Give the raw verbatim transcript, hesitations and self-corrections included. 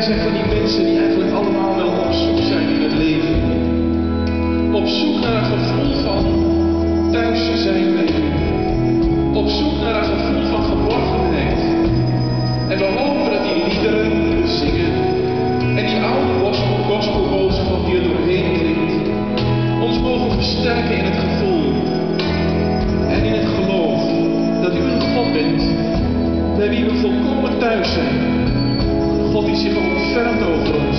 zijn van die mensen die eigenlijk allemaal wel op zoek zijn in het leven. Op zoek naar een gevoel van thuis zijn bij u. Op zoek naar een gevoel van geborgenheid. En we hopen dat die liederen die we zingen en die oude gospel, gospelboodschap die er doorheen klinkt, ons mogen versterken in het gevoel en in het geloof dat u een God bent bij wie we volkomen thuis zijn. Een God die zich ontfermt over ons.